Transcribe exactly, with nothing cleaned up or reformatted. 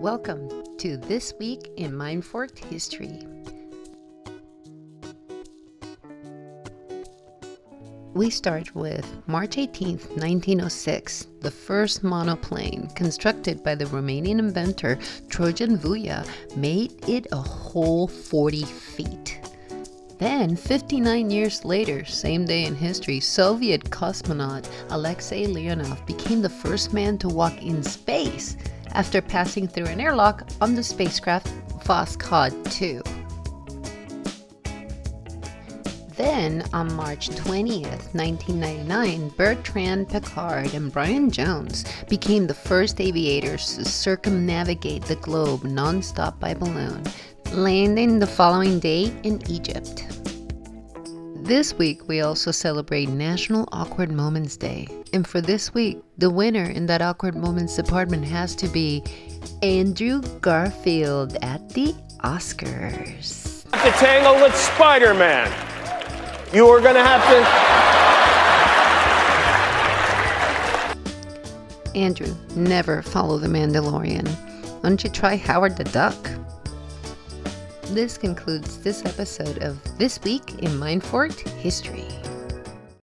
Welcome to This Week in Mindfork History. We start with March eighteenth, nineteen oh six, the first monoplane, constructed by the Romanian inventor Trojan Vuia, made it a whole forty feet. Then, fifty-nine years later, same day in history, Soviet cosmonaut Alexei Leonov became the first man to walk in space after passing through an airlock on the spacecraft Voskhod two. Then, on March twentieth, nineteen ninety-nine, Bertrand Piccard and Brian Jones became the first aviators to circumnavigate the globe non-stop by balloon, landing the following day in Egypt. This week, we also celebrate National Awkward Moments Day. And for this week, the winner in that Awkward Moments department has to be Andrew Garfield at the Oscars. To tangle with Spider-Man. You are going to have to... Andrew, never follow the Mandalorian. Why don't you try Howard the Duck? This concludes this episode of This Week in Mindfork History.